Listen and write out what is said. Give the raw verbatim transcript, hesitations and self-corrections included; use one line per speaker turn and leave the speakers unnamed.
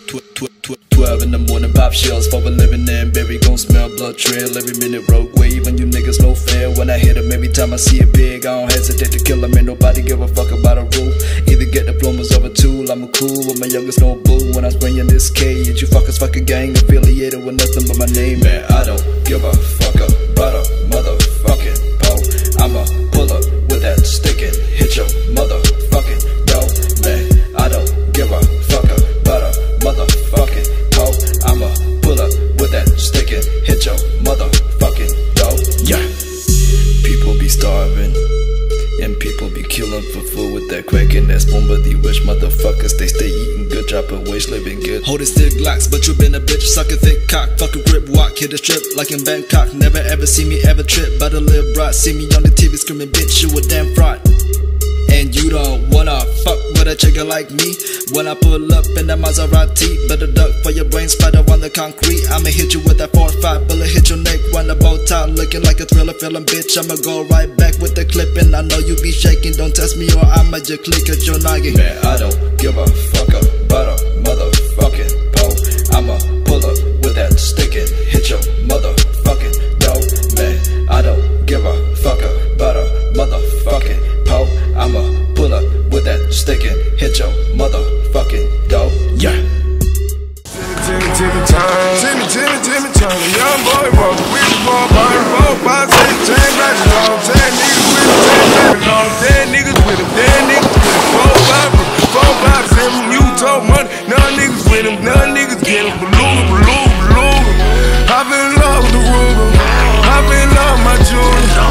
Twelve in the morning, pop shells for a living and baby gon' smell blood trail every minute. Rogue wave and you niggas no fair. When I hit him, every time I see it big, I don't hesitate to kill him. Ain't nobody give a fuck about a rule. Either get diplomas or a tool. I'm a cool with my youngest no boo. When I'm spraying this K, and you fuckers fuck a gang affiliated with nothing but my name. Man, I don't give a fuck about a motherfucking pole. I'ma pull up with that stick and hit your motherfucking door. Man, I don't give a fuck about a motherfucking pole. I'ma pull up with that stick and hit your motherfucking door. Yeah. People be starving and people be killing for food with that crack and that spoon. But these rich motherfuckers, they stay eating good, dropping waste, living good. Holding stick glocks, but you been a bitch, sucking thick cock. Fuck a grip, walk, hit a strip like in Bangkok. Never ever see me ever trip, but a live broad. See me on the T V screaming, bitch, you a damn fraud. And you don't wanna fuck with a chicken like me. When I pull up in that Maserati, better duck for your brain spider on the concrete. I'ma hit you with that four five bullet, hit your neck, run the bow tie, looking like a thriller film, bitch. I'ma go right back with the clip, and I know you be shaking. Don't test me or I'ma just click at your noggin. Man, I don't give a fuck about a motherfucking pole. I'ma pull up with that stick and hit your motherfucking door. Man, I don't give a fuck about a motherfucking pole. I'ma pull up with that stick and hit your motherfucking door. Yeah.
Timmy, Timmy, Timmy, Timmy, Timmy, Timmy, Timmy, young boy, walk with the ball, ball, ball, ball, ten, ten, ratchet long, ten niggas with him, ten, ratchet long, ten niggas with him, ten niggas with him, four, five, four, five, seven, you told money, none niggas with him, none niggas get him, beluga, beluga, beluga. I fell in love with the Ruger, I fell in love with my jewelry.